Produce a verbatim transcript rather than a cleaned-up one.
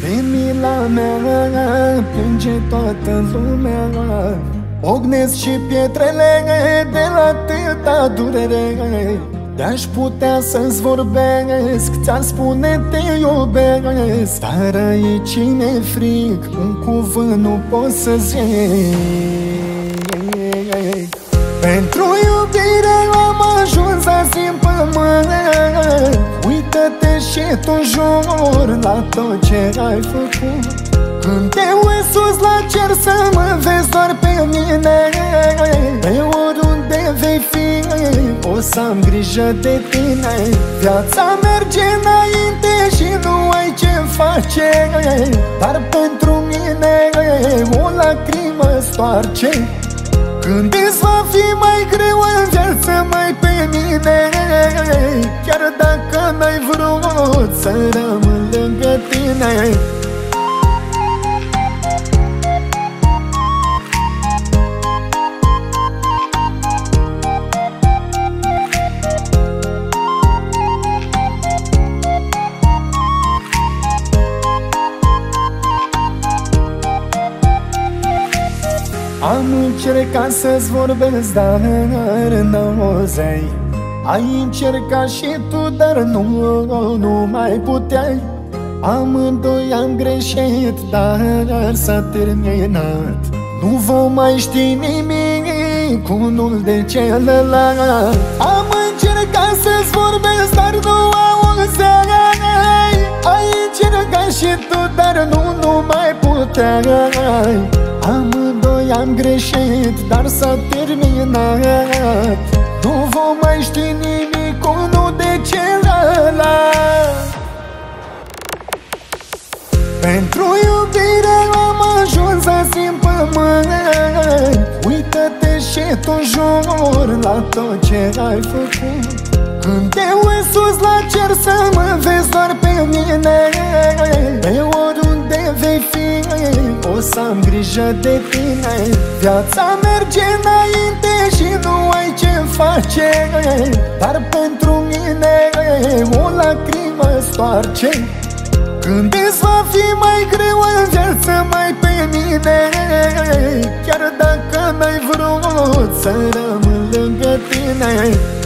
De mila mea plânge toată lumea, ognesc și pietrele de la atâta durere. De-aș putea să-ți vorbesc, ți-ar spune te iubesc, dar aici mi-e fric, un cuvânt nu pot să zic. Pentru iubire am ajuns azi în pământ, uită-te și tu jur la tot ce ai făcut. Când te uiți sus la cer să mă vezi doar pe mine, pe oriunde vei fi o să am grijă de tine. Viața merge înainte și nu ai ce face, dar pentru mine o lacrimă stoarce. Când îți va fi mai greu în viață mai pe mine, chiar dacă n-ai vrut să rămân lângă tine. Am încercat să-ți vorbesc, dar n-auzeai. Ai încercat și tu, dar nu, nu mai puteai. Amândoi am greșit, dar s-a terminat. Nu vom mai ști nimic unul de celălalt. Am încercat să-ți vorbesc, dar nu auzeai. Ai încercat și tu, dar nu, nu mai puteai. Amândoi am greșit, dar s-a terminat. Nu vom mai ști nimic unul de celălalt. Pentru iubire am ajuns azi în pământ, uită-te și tu jur la tot ce ai făcut. Când te uiți sus la cer să mă vezi doar pe mine, pe oriunde vei fi o să am grijă de tine. Viața merge înainte și nu ai ce face, dar pentru mine o lacrimă stoarce. Când îți va fi mai greu în viață mai pe mine, chiar dacă n-ai vrut să rămân lângă tine.